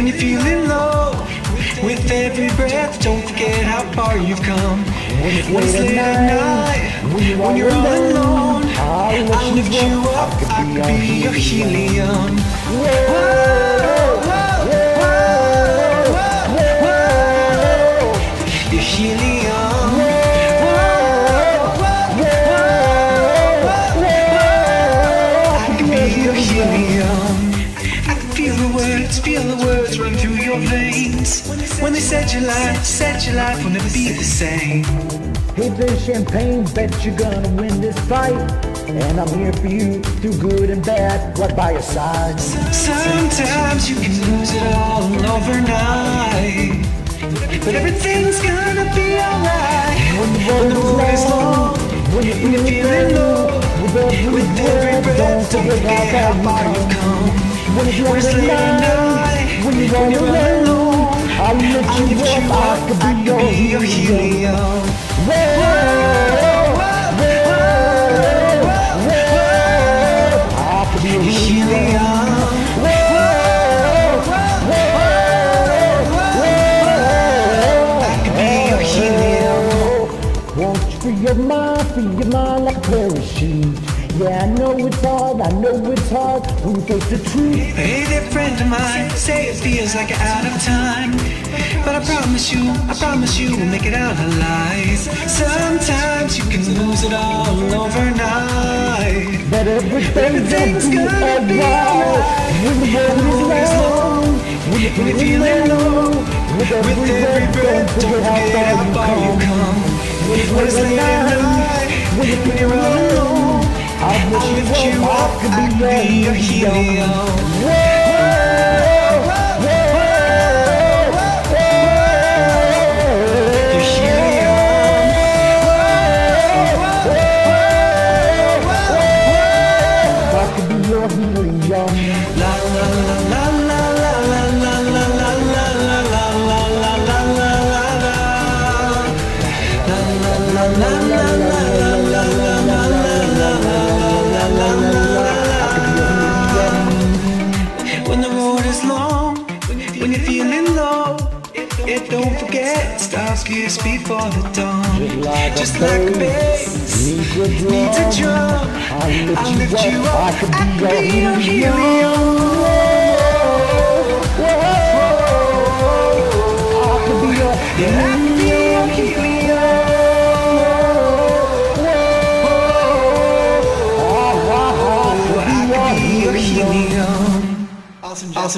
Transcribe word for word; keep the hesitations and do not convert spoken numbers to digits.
you're feeling low, with every breath, don't forget how far you've come. When it's late at night, when you're all alone, I'll lift you up, I could be your helium. Whoa, whoa, whoa, whoa, whoa, your helium. Whoa, whoa, whoa, I could be your helium. I can feel the words, feel the words run through your veins. When they said your life, said your life will never be the same. Hey there, champagne, bet you're gonna win this fight. And I'm here for you, through good and bad, right by your side. Sometimes you can lose it all overnight, but everything's gonna be alright. When the road is long, when you're feeling low, with every breath, don't forget how far you've come. When it's late at night, when you're all alone, I'll lift you up, I could be your helium. Whoa, whoa, whoa, I could be your helium. Whoa, whoa, I could be your helium. Won't you free your mind, free your mind like a parachute? Yeah, I know it's hard, I know it's hard when you face the truth. Hey there, friend of mine, say it feels like you're out of time, but I promise you, I promise you we'll make it out alive. Sometimes you can lose it all overnight, but everything's gonna be alright. When the road is long, when you're feeling low, with every breath, don't forget how far you come. When it's late at night, when you're all alone, I'll lift you up, I could be your helium. Whoa, whoa, whoa, your helium. I could be your helium. La la la la la la la la la la la la la la la la la la la la. When the road is long, when you're feeling low, it don't forget, stars kiss before the dawn. Just like a bass needs a drum, I'll lift you up, I could be your helium. I could be your helium. I could be your helium. Awesome job.